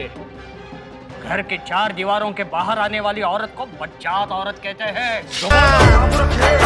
चाहिए। घर के चार दीवारों के बाहर आने वाली औरत को बच्चात औरत कहते हैं।